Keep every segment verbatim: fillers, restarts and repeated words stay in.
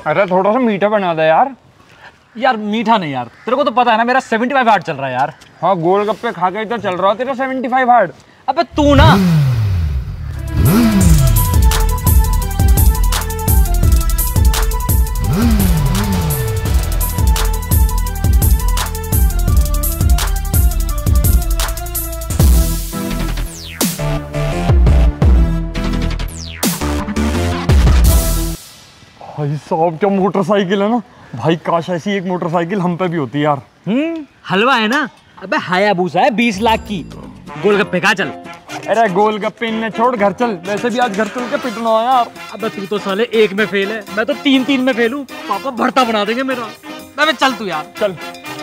अरे थोड़ा सा मीठा बना दे यार। यार मीठा नहीं यार, तेरे को तो पता है ना मेरा सेवेंटी फाइव हार्ट चल रहा है यार। हाँ गोलगप्पे खा के तो चल रहा हो तेरा सेवेंटी फाइव हार्ट। अबे तू ना भाई साहब क्या मोटरसाइकिल है ना भाई, काश ऐसी एक मोटरसाइकिल हम पे भी होती यार। हम्म हलवा है ना। अबे हायाबूसा है बीस लाख की। गोलगप्पे खा चल। अरे गोलगप्पे इनने छोड़, घर चल। वैसे भी आज घर चल के पिटना है यार। अबे तू तो साले एक में फेल है, मैं तो तीन तीन में फेल हूँ। पापा भरता बना देंगे मेरा। अबे चल तू यार चल।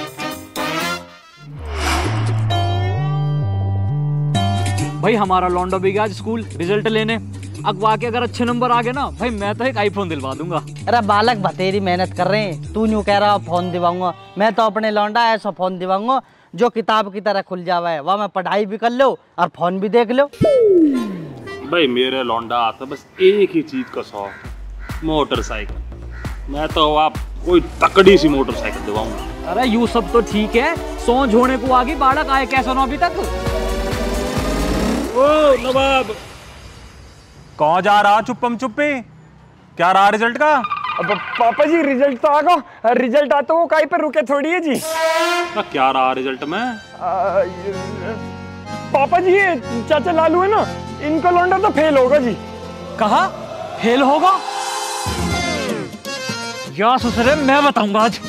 भाई हमारा लौंडा भी गया आज स्कूल रिजल्ट लेने। अगवा के अगर अच्छे नंबर आ गए ना भाई मैं तो एक आईफोन दिलवा दूंगा। अरे बालक बतेरी मेहनत कर रहे हैं, तू यूं कह रहा फोन दिवाऊंगा। मैं तो अपने लौंडा ऐसा फोन दिवाऊंगा जो किताब की तरह खुल जावा है, वह मैं पढ़ाई भी कर लो और फोन भी देख लो। भाई मेरे लौंडा आता बस एक ही चीज का शौक, मोटरसाइकिल। मैं तो आप कोई तकड़ी सी मोटरसाइकिल दिवाऊंगा। अरे यू सब तो ठीक है, सोच होने को आगे बालक आए कैसा ना अभी तक। ओ नवाब कौन जा रहा चुप्पम चुप्पे, क्या रहा रिजल्ट का? अब पापा जी रिजल्ट तो आ गया, रिजल्ट आता वो काई पर रुके थोड़ी है जी। ना क्या रहा रिजल्ट में? आ, पापा जी ये चाचा लालू है ना, इनका लौंडा तो फेल होगा जी। कहा फेल होगा? या ससुरे मैं बताऊंगा आज।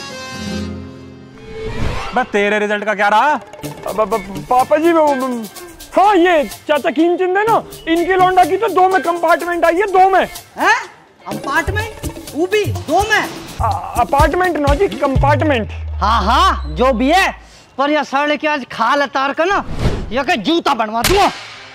बस तेरे रिजल्ट का क्या रहा? अब, अब, पापा जी वो हाँ ये चाचा खीमचंद है ना, इनके लौंडा की तो दो में कंपार्टमेंट आई है, दो में। हैं? अपार्टमेंट? वो भी दो में? अपार्टमेंट ना जी, कंपार्टमेंट। हाँ हाँ जो भी है, पर यह सड़ के आज खाल उतार कर ना यह के जूता बनवा दूंगा।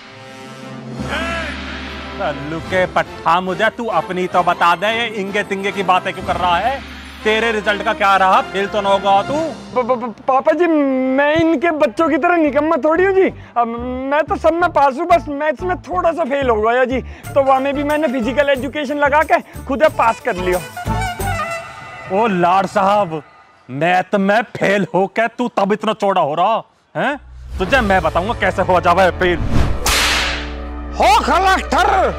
लल्लू के पट्टा मुझे तू अपनी तो बता दे, ये इंगे तिंगे की बातें क्यों कर रहा है? तेरे रिजल्ट का क्या रहा? फेल तो ना होगा तू। पापा जी मैं इनके बच्चों की तरह निकम्मा थोड़ी हूँ जी। अब मैं तो सब में पास हूँ, बस मैथ्स में थोड़ा सा फेल हो गया जी, तो वहाँ में भी मैंने फिजिकल एजुकेशन लगा के खुद पास कर लिया। ओ लाड साहब, मैथ में फेल हो के तू तब इतना चौड़ा हो रहा है? तुझे मैं बताऊंगा कैसे हो जावा है फेल। हो कलेक्टर,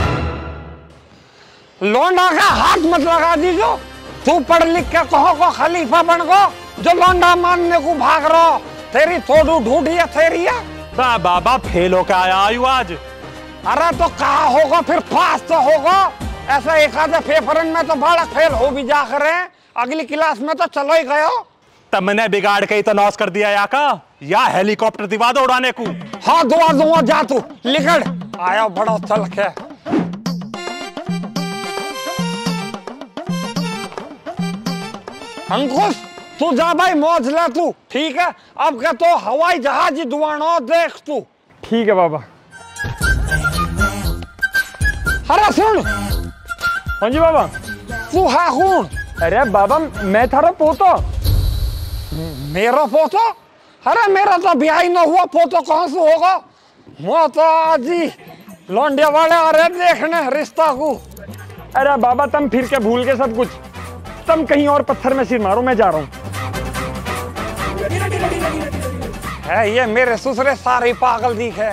लौंडा का हाथ मत लगा दीजो। तू पढ़ लिख के कहो को खलीफा बन गो, जो लौंडा मानने को भाग रहा। तेरी थोड़ू ढूंढिया तेरी है। बा बाबा फेल होके आया आयु आज। अरे तो कहा होगा फिर पास तो होगा। ऐसा एक आधे पेपर में तो बड़ा फेल हो भी जा करे, अगली क्लास में तो चलो ही गयो। तब मैंने बिगाड़ के ही तो नॉस कर दिया या का, या हेलीकॉप्टर दिवा दो उड़ाने को। हाँ दुआ दुआ जा तू लिखड़ आया बड़ा चल के। अंकुश तू जा भाई, मौज ले तू, ठीक है? अब क्या तो हवाई जहाज ही दुआनो देख तू। ठीक है बाबा। अरे सुन। हाँ जी बाबा। तू है कौन? अरे बाबा मैं थारा पोतो। मेरा पोतो? अरे मेरा तो ब्याह ही ना हुआ, पोतो कहाँ से होगा? मैं तो आज ही लौंडिया वाले आ रहे देखने रिश्ता को। अरे बाबा तुम फिर के भूल के सब कुछ, तुम कहीं और पत्थर में सिर मारो, मैं जा रहा हूँ। है ये मेरे ससुरे सारे पागल दिखे।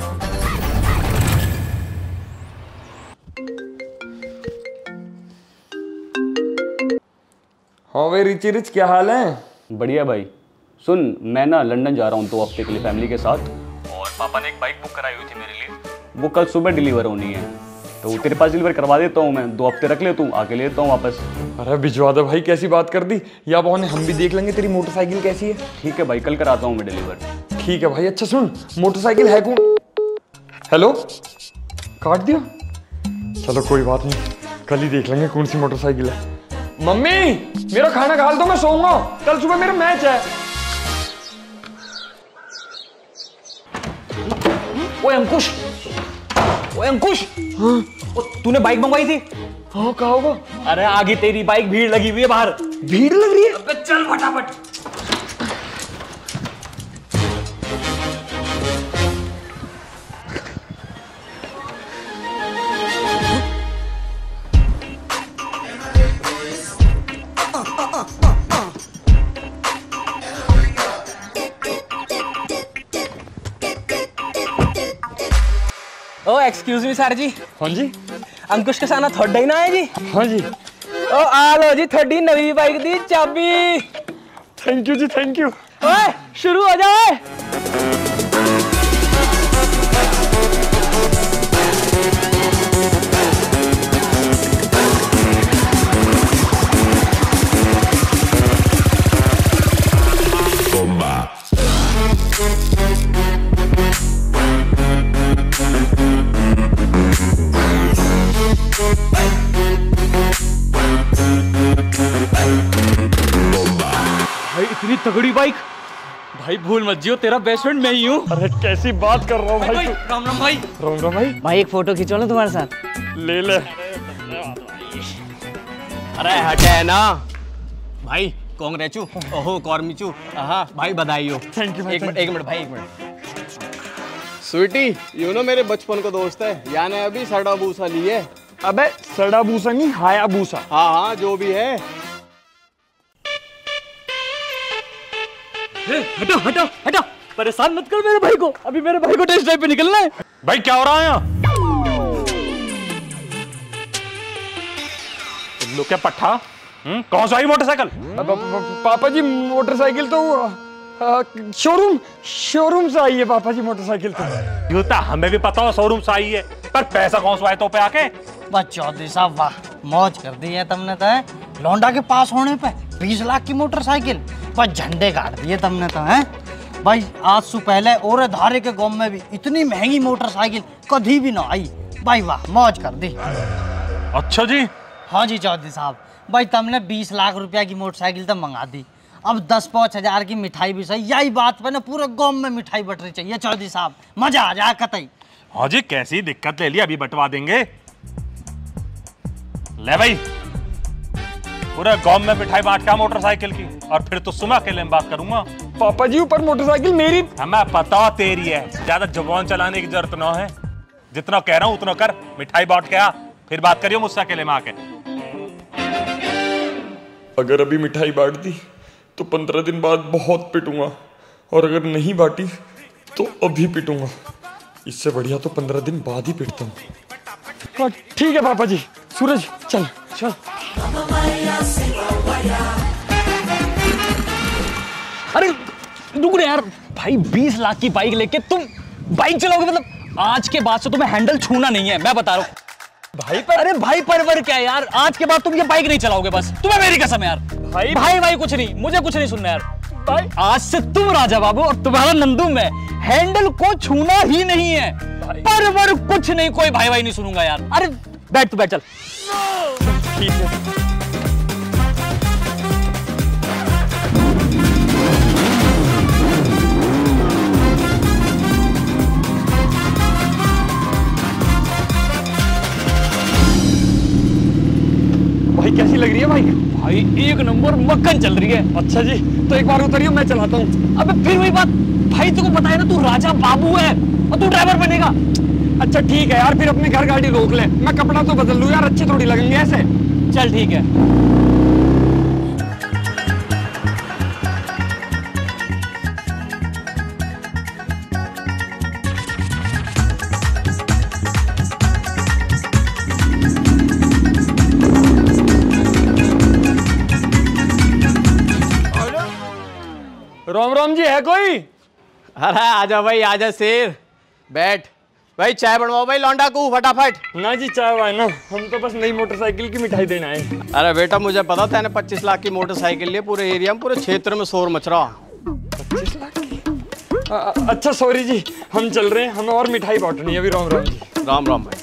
हाँ भाई रिची रिच क्या हाल है? बढ़िया भाई। सुन मैं ना लंदन जा रहा हूँ दो हफ्ते के लिए फैमिली के साथ, और पापा ने एक बाइक बुक कराई हुई थी मेरे लिए, वो कल सुबह डिलीवर होनी है, तो तेरे पास डिलीवर करवा देता हूँ मैं। दो हफ्ते रख ले, तू आके लेता हूँ वापस। अरे भिजवा दो भाई, कैसी बात कर दी। या बहने हम भी देख लेंगे तेरी मोटरसाइकिल कैसी है। ठीक है भाई, कल कराता हूँ मैं डिलीवर। ठीक है भाई। अच्छा सुन, मोटरसाइकिल है कौन? हेलो, काट दिया? चलो कोई बात नहीं, कल ही देख लेंगे कौन सी मोटरसाइकिल है। मम्मी मेरा खाना खा दो, मैं सोऊंगा, कल सुबह मेरा मैच है। ओए अंकुश, ओए अंकुश, हाँ? तूने बाइक मंगवाई थी? हाँ कहा होगा। अरे आगे तेरी बाइक, भीड़ लगी हुई है बाहर। भीड़ लग रही है? अबे चल फटाफट। Excuse me sir ji. हाँ जी अंकुश कसाना थोड़ा ही ना है जी। हाँ जी। ओ आ लो जी थोड़ी नवी बाइक दी चाबी। थैंक यू जी थैंक यू। ओए शुरू हो जाए। भाई इतनी तगड़ी बाइक, भाई भूल मत जियो, तेरा बेस्ट फ्रेंड मैं ही हूँ। अरे कैसी बात कर रहा हूँ भाई तू। राम राम भाई। राम राम भाई। भाई एक फोटो खींचो ना तुम्हारे साथ। ले ले। अरे हटे ना भाई। कांग्रेचू ओहो कॉर्मिचू हाँ भाई बधाई हो। थैंक यू भाई। एक मिनट एक मिनट भाई एक मिनट। स्वीटी यू नो मेरे बचपन का दोस्त है, यानी अभी सड़ा भूसा ली है। अबे सड़ा भूसा नहीं हाया भूसा। हाँ हाँ जो भी है। हटो हटो हटो, परेशान मत कर मेरे भाई को, अभी मेरे भाई को टेस्ट ड्राइव पे निकलना है। भाई क्या हो रहा है यहाँ? तुम लोग क्या पट्ठा? हम्म कौन सा आई मोटरसाइकिल? अब- अब- पापा जी मोटरसाइकिल तो आ, शोरूम शोरूम से आई है पापा जी मोटरसाइकिल तो। यूता हमें भी पता हो शोरूम से आई है, पर पैसा कौन सा आए तो पे आके? बस चौधरी साहब वाह मौज कर दी है तुमने तो है। लौंडा के पास होने पे बीस लाख की मोटरसाइकिल पर झंडे गाड़ दिए तुमने तो है। भाई आज से पहले और धारे के गांव में भी इतनी महंगी मोटरसाइकिल कभी भी ना आई। भाई वाह मौज कर दी। अच्छा जी। हाँ जी चौधरी साहब, भाई तुमने बीस लाख रुपया की मोटरसाइकिल तो मंगा दी, अब दस पाँच हजार की मिठाई भी सही। यही बात पे ना पूरे गांव में मिठाई बट रही चाहिए चौधरी साहब, मजा आ जाए कतई। हाँ जी कैसी दिक्कत ले ली, अभी बंटवा देंगे। ले भाई पूरे गांव में मिठाई बांट का मोटरसाइकिल की, और फिर तो सुबह के लिए बात करूंगा। पापा जी ऊपर मोटरसाइकिल मेरी। हमें पता तेरी है, ज्यादा जुबान चलाने की जरूरत ना है। जितना कह रहा हूं उतना कर, मिठाई बांट के आ, फिर बात करियो मुझसे अकेले में आके। अगर अभी मिठाई बांट दी तो पंद्रह दिन बाद बहुत पिटूंगा, और अगर नहीं बांटी तो अभी पिटूंगा। इससे बढ़िया तो पंद्रह दिन बाद ही पिटता हूँ। हाँ, ठीक है पापा जी। सूरज चल चल। अरे रुक रे यार, भाई बीस लाख की बाइक लेके तुम बाइक चलाओगे? मतलब आज के बाद से तुम्हें हैंडल छूना नहीं है, मैं बता रहा हूँ। भाई पर अरे भाई परवर क्या है यार, आज के बाद तुम ये बाइक नहीं चलाओगे बस, तुम्हें मेरी कसम है यार। भाई भाई भाई कुछ नहीं, मुझे कुछ नहीं सुनना यार। भाई आज से तुम राजा बाबू और तुम्हारा नंदू में हैंडल को छूना ही नहीं है। परवर कुछ नहीं, कोई भाई भाई नहीं सुनूंगा यार। अरे बैठ तू बैठ चल। ठीक है। भाई कैसी लग रही है बाइक? भाई एक नंबर मक्खन चल रही है। अच्छा जी तो एक बार उतरियो, मैं चलाता हूँ। अबे फिर वही बात, भाई तुमको पता है ना तू राजा बाबू है और तू ड्राइवर बनेगा। अच्छा ठीक है यार, फिर अपने घर गाड़ी रोक ले, मैं कपड़ा तो बदल लूँ यार, अच्छे थोड़ी लगेंगे ऐसे। चल ठीक है। राम राम जी, है कोई? अरे आजा भाई आजा शेर, बैठ। भाई चाय बनवाओ भाई लौंडा को फटाफट। ना जी चाय वाय ना, हम तो बस नई मोटरसाइकिल की मिठाई देना है। अरे बेटा मुझे पता था ना पच्चीस लाख की मोटरसाइकिल लिए पूरे एरिया में पूरे क्षेत्र में शोर मच रहा। पच्चीस लाख की? आ, अच्छा सॉरी जी, हम चल रहे हैं, हमें और मिठाई बांटनी है अभी। राम राम जी। राम राम भाई।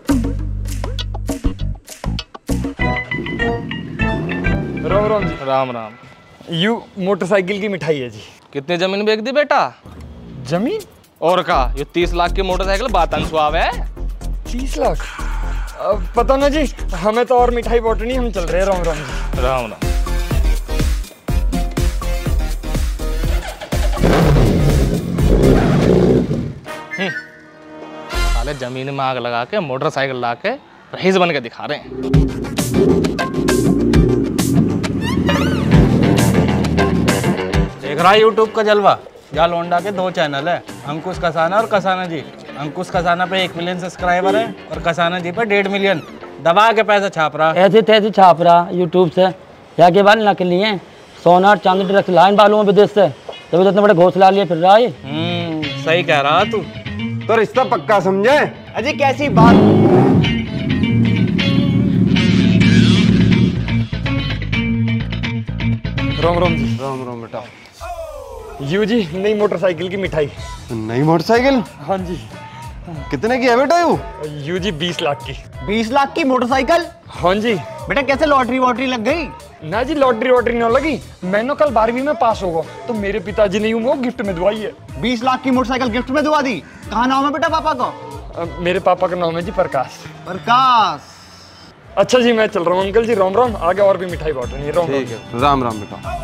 राम राम जी। राम राम। यू मोटरसाइकिल की मिठाई है जी। कितने जमीन बेच दी बेटा? जमीन? और का ये तीस लाख की मोटरसाइकिल बात अनसुआव है। तीस लाख? आ, पता ना जी, हमें तो और मिठाई बांटनी, हम चल रहे हैं। राम राम जी। राम राम। साले जमीन में आग लगा के मोटरसाइकिल ला के रईस बन के दिखा रहे हैं। देख रहा है यूट्यूब का जलवा। या लौंडा के दो चैनल है, अंकुश कसाना और कसाना जी। अंकुश खजाना पे एक मिलियन सब्सक्राइबर है और खजाना जी पे डेढ़ मिलियन। दबा के पैसा छाप रहा। ऐसे तैसे छाप रहा यूट्यूब से। यहाँ के बाल नकली हैं, सोना चांदी ड्रग्स लाइन बालू में विदेश से, तभी तो इतने बड़े घोंसला लिए फिर रहा है। हम्म सही कह रहा तू। तो रिश्ता पक्का समझे? अजय कैसी बात। राम राम जी। राम राम बेटा। यू जी नई मोटरसाइकिल की मिठाई। नई मोटरसाइकिल? हाँ जी। कितने की है बेटा यू? यू जी बीस लाख की। बीस लाख की मोटरसाइकिल? हाँ जी। बेटा कैसे लॉटरी वॉटरी लग गई? ना जी लॉटरी वॉटरी न लगी, मैंने कल बारहवीं में पास होगा तो मेरे पिताजी ने वो गिफ्ट में दुआई है। बीस लाख की मोटरसाइकिल गिफ्ट में दुआ दी? कहाँ नाम है बेटा पापा को? आ, मेरे पापा का नाम है जी प्रकाश। प्रकाश। अच्छा जी मैं चल रहा हूँ अंकल जी, राम राम। आगे और भी मिठाई बांटनी है। राम ठीक है, राम राम बेटा।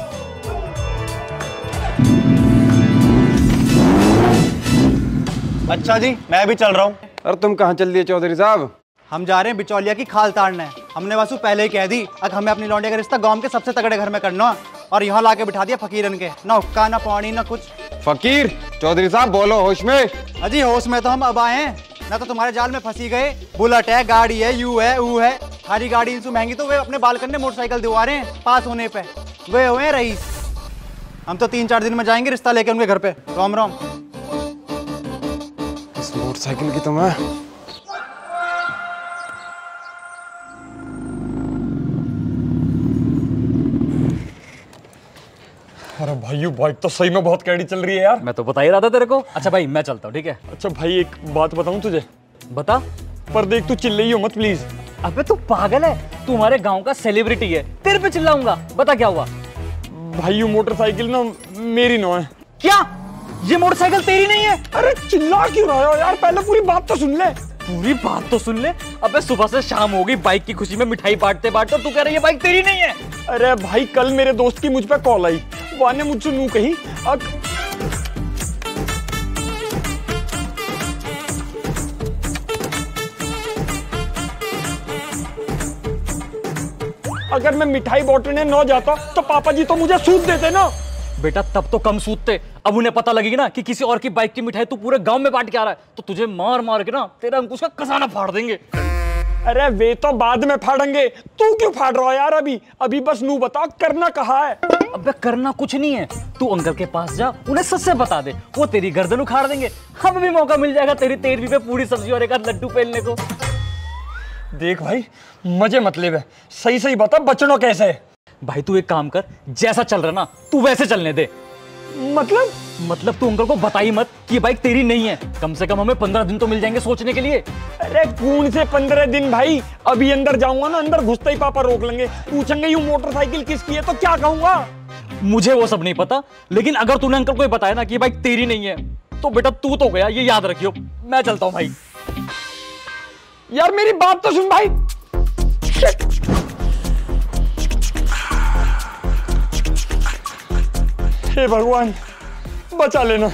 अच्छा जी मैं भी चल रहा हूँ। अरे तुम कहाँ चल दिए चौधरी साहब? हम जा रहे हैं बिचौलिया की खाल ताड़ने। हमने वासु पहले ही कह दी अब हमें अपनी लौंडे का रिश्ता गांव के सबसे तगड़े घर में करना, और यहाँ लाके बिठा दिया फकीरन के। ना हुक्का ना पानी ना कुछ। फकीर चौधरी साहब बोलो होश में। अजी होश में तो हम अब आए हैं, ना तो तुम्हारे जाल में फंसी गए। बुलेट है, गाड़ी है, यू है ऊ है, हरी गाड़ी इनसे महंगी तो वे अपने बालकन ने मोटरसाइकिल दिवा रहे हैं पास होने पे। वे हुए रईस। हम तो तीन चार दिन में जाएंगे रिश्ता लेके उनके घर पे। राम राम। इस मोटरसाइकिल की तो मैं अरे भाई यू बाइक तो सही में बहुत कैडी चल रही है यार। मैं तो बता ही रहा था तेरे को। अच्छा भाई मैं चलता हूँ, ठीक है? अच्छा भाई एक बात बताऊं तुझे? बता। पर देख तू चिल्लाइयो मत प्लीज। अबे तू पागल है, तू हमारे गांव का सेलिब्रिटी है, तेरे पे चिल्लाऊंगा। बता क्या हुआ? भाई यू मोटरसाइकिल ना मेरी नो है। क्या ये मोटरसाइकिल तेरी नहीं है? अरे चिल्ला क्यों रहा हो यार, पहले पूरी बात तो सुन ले। पूरी बात तो सुन ले। अबे सुबह से शाम हो गई बाइक की खुशी में मिठाई बांटते बांटते, तू कह रही है बाइक तेरी नहीं है। अरे भाई कल मेरे दोस्त की मुझ पे कॉल आई, वो ने मुझसे नू कही अग... अगर मैं मिठाई बांटने न जाता तो पापा जी तो मुझे सूद देते ना। बेटा तब तो कम सूदते, अब उन्हें पता लगेगी ना कि किसी और की बाइक की मिठाई तू पूरे गांव में बांट के आ रहा है, तो तुझे मार मार के ना तेरा अंकुश का खजाना फाड़ देंगे। अरे वे तो बाद में फाड़ेंगे, तू क्यों फाड़ रहा है यार? अभी अभी बस नू बता करना कहा है। अबे करना कुछ नहीं है, तू अंकल के पास जा, उन्हें सच से बता दे, वो तेरी गर्दन उखाड़ देंगे। हमें भी मौका मिल जाएगा तेरी तेरहवीं पे पूरी सब्जी और एक आध लड्डू पेलने को। देख भाई मजे मतलब है, सही सही बता बचना कैसे है? भाई तू एक काम कर, जैसा चल रहा ना तू वैसे चलने दे। मतलब मतलब तू अंकल को बताई मत कि ये बाइक तेरी नहीं है। कम से कम हमें पंद्रह दिन तो मिल जाएंगे सोचने के लिए। अरे कौन से पंद्रह दिन भाई, अभी अंदर जाऊंगा ना, अंदर घुसते ही पापा रोक लेंगे, पूछेंगे यू मोटरसाइकिल किसकी है, तो क्या कहूंगा? मुझे वो सब नहीं पता, लेकिन अगर तूने अंकल को बताया ना कि ये बाइक तेरी नहीं है तो बेटा तू तो गया, ये याद रखियो। मैं चलता हूँ भाई। यार मेरी बात तो सुन भाई। हे भगवान बचा लेना।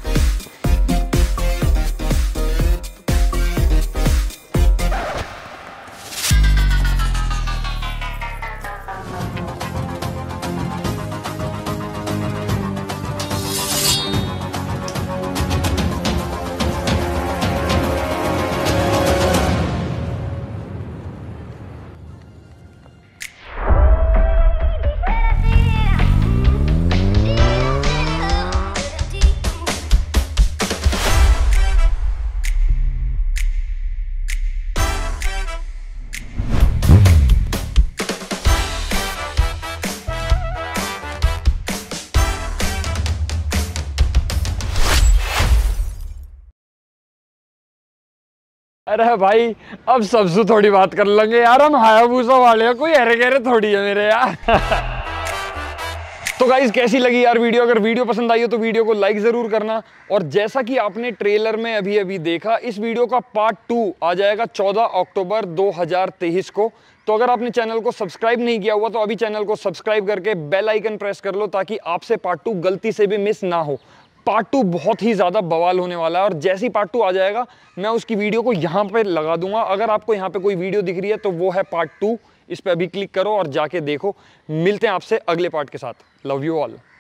अरे भाई अब सबसे थोड़ी बात कर लेंगे यार, हम हायाबुसा वाले हैं, कोई अरे गहरे थोड़ी है मेरे यार। तो गाइस कैसी लगी यार वीडियो? अगर वीडियो पसंद आई हो तो वीडियो को लाइक जरूर करना। और जैसा कि आपने ट्रेलर में अभी अभी देखा, इस वीडियो का पार्ट टू आ जाएगा चौदह अक्टूबर दो हज़ार तेईस को। तो अगर आपने चैनल को सब्सक्राइब नहीं किया हुआ तो अभी चैनल को सब्सक्राइब करके बेल आइकन प्रेस कर लो, ताकि आपसे पार्ट टू गलती से भी मिस ना हो। पार्ट टू बहुत ही ज़्यादा बवाल होने वाला है, और जैसे ही पार्ट टू आ जाएगा मैं उसकी वीडियो को यहाँ पे लगा दूंगा। अगर आपको यहाँ पे कोई वीडियो दिख रही है तो वो है पार्ट टू, इस पे अभी क्लिक करो और जाके देखो। मिलते हैं आपसे अगले पार्ट के साथ। Love you all.